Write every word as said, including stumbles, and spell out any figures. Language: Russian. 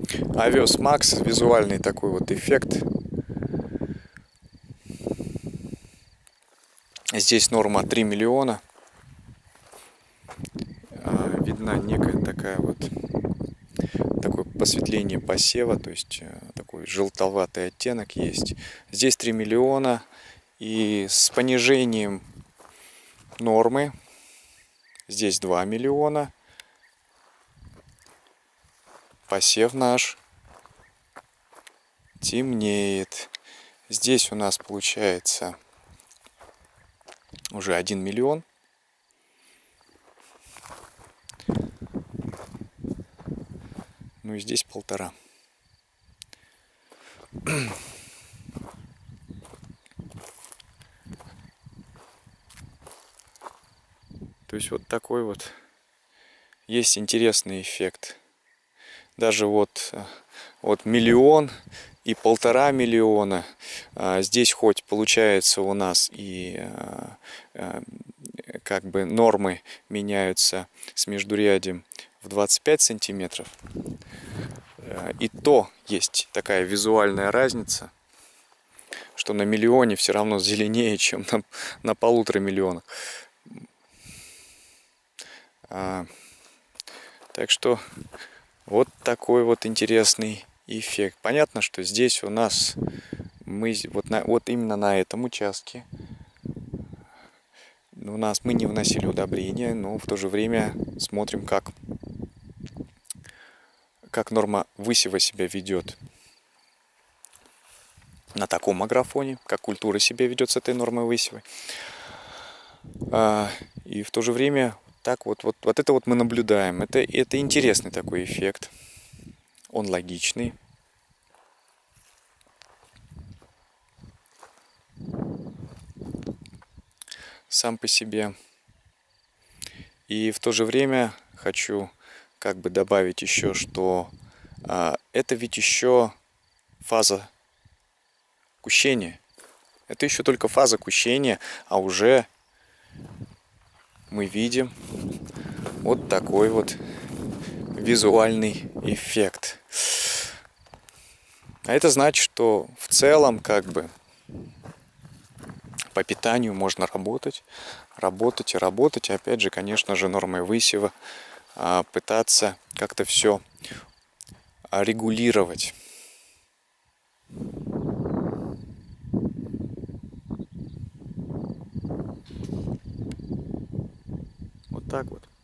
Овес Макс, визуальный такой вот эффект. Здесь норма три миллиона. Видна некая такая вот такое посветление посева, то есть такой желтоватый оттенок есть. Здесь три миллиона, и с понижением нормы здесь два миллиона. Посев наш темнеет. Здесь у нас получается уже один миллион. Ну и здесь полтора. То есть вот такой вот есть интересный эффект. Даже вот, вот миллион и полтора миллиона. Здесь хоть получается у нас и как бы нормы меняются с междурядием в двадцать пять сантиметров. И то есть такая визуальная разница, что на миллионе все равно зеленее, чем на, на полутора миллионах. А, так что вот такой вот интересный эффект. Понятно, что здесь у нас мы вот, на, вот именно на этом участке у нас мы не вносили удобрения, но в то же время смотрим, как, как норма высева себя ведет на таком агрофоне, как культура себя ведет с этой нормой высева. А, и в то же время так вот, вот, вот это вот мы наблюдаем. Это, это интересный такой эффект. Он логичный. Сам по себе. И в то же время хочу как бы добавить еще, что а, это ведь еще фаза кущения. Это еще только фаза кущения, а уже мы видим вот такой вот визуальный эффект. А это значит, что в целом как бы по питанию можно работать, работать и работать. И опять же, конечно же, нормой высева пытаться как-то все регулировать. Вот так вот.